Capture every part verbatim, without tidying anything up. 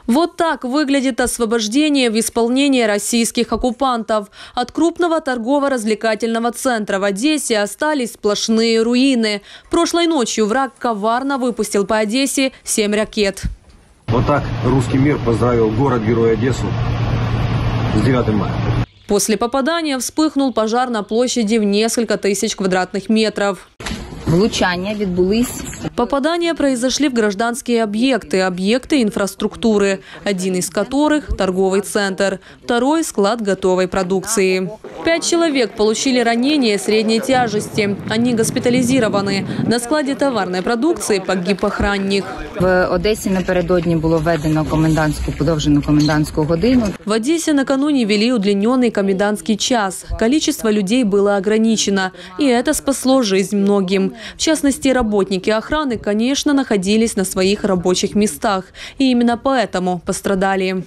Вот так выглядит освобождение в исполнении российских оккупантов. От крупного торгово-развлекательного центра в Одессе остались сплошные руины. Прошлой ночью враг коварно выпустил по Одессе семь ракет. Вот так русский мир поздравил город-герой Одессу с девятым мая. После попадания вспыхнул пожар на площади в несколько тысяч квадратных метров. Влучання відбулись. Попадания произошли в гражданские объекты, объекты инфраструктуры, один из которых – торговый центр, второй – склад готовой продукции. Пять человек получили ранения средней тяжести. Они госпитализированы. На складе товарной продукции погиб охранник. В Одесі напередодні було введено комендантську, подовжену комендантську годину. В Одессе накануне ввели удлиненный комендантский час. Количество людей было ограничено, и это спасло жизнь многим. В частности, работники охраны, конечно, находились на своих рабочих местах. И именно поэтому пострадали.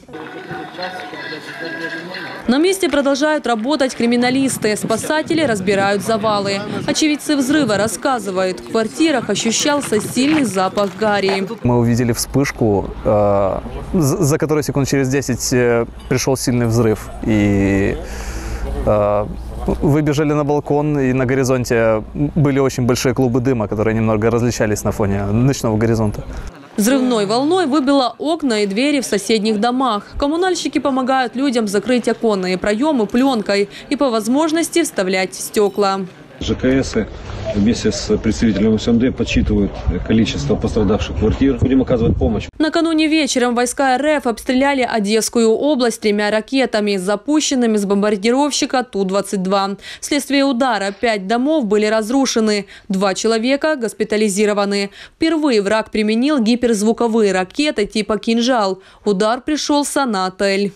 На месте продолжают работать криминалисты. Спасатели разбирают завалы. Очевидцы взрыва рассказывают, в квартирах ощущался сильный запах гари. Мы увидели вспышку, за которой секунд через десять пришел сильный взрыв. И выбежали на балкон, и на горизонте были очень большие клубы дыма, которые немного различались на фоне ночного горизонта. Взрывной волной выбило окна и двери в соседних домах. Коммунальщики помогают людям закрыть оконные проемы пленкой и по возможности вставлять стекла. ЖКС вместе с представителями СНД подсчитывают количество пострадавших квартир. Будем оказывать помощь. Накануне вечером войска РФ обстреляли Одесскую область тремя ракетами, запущенными с бомбардировщика Ту двадцать два. Вследствие удара пять домов были разрушены, два человека госпитализированы. Впервые враг применил гиперзвуковые ракеты типа «Кинжал». Удар пришелся на отель.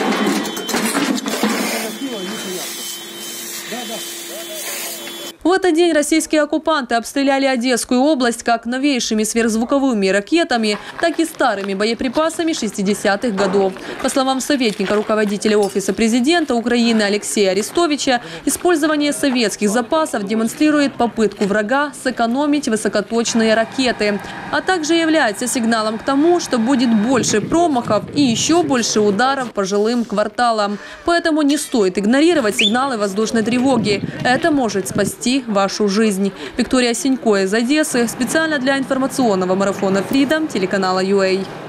В этот день российские оккупанты обстреляли Одесскую область как новейшими сверхзвуковыми ракетами, так и старыми боеприпасами шестидесятых годов. По словам советника руководителя Офиса президента Украины Алексея Арестовича, использование советских запасов демонстрирует попытку врага сэкономить высокоточные ракеты, а также является сигналом к тому, что будет больше промахов и еще больше ударов по жилым кварталам. Поэтому не стоит игнорировать сигналы воздушной тревоги. Это может спасти вашу жизнь. Виктория Синько из Одессы. Специально для информационного марафона Freedom телеканала ю эй.